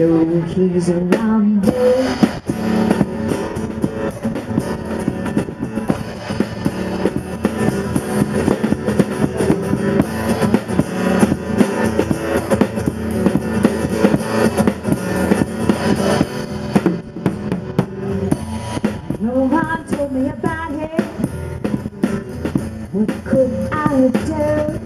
know he's around there. No one told me about it. What could I do?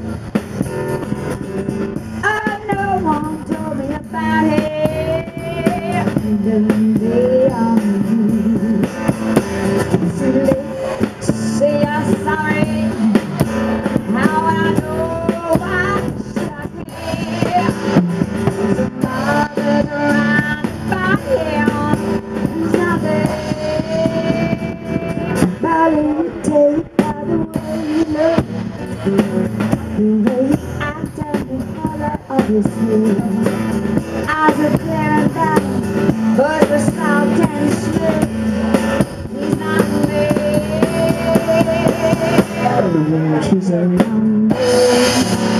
Oh, no one told me about it. Even they are you. It's too late to say I'm sorry. How would I know? Why should I care? There's a mother around by him. Who's not there? But let me tell you by the way you look, the way he acts and the color of his skin. Eyes are clear and dark, but we're soft and smooth. He's not there. She's around there.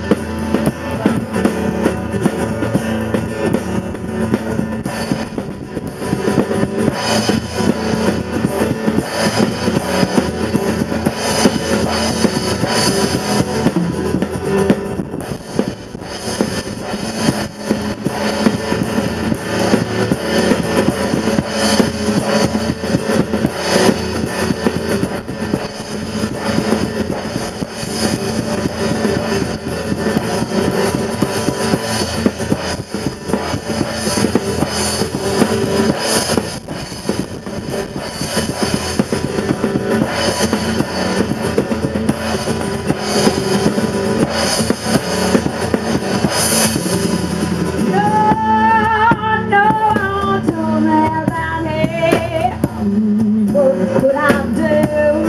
What could I do?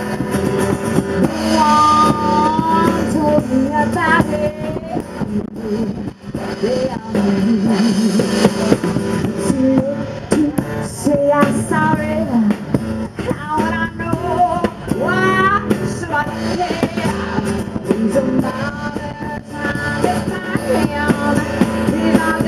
No one told me about it. They are too late to say I'm sorry. How would I know? Why should I care? He's another time to find him. He's not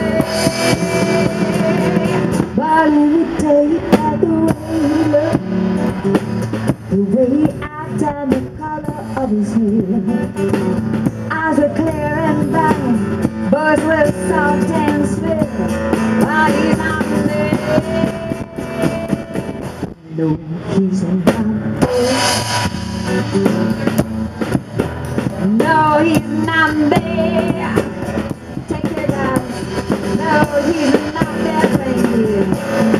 there. But let me tell you that the way he looked, the way he acted and the color of his hair. Eyes were clear and bright, birds were soft and swift, while he's not there. No, he's not there. No, he's not there. Take care, guys. No, he's not there, thank you.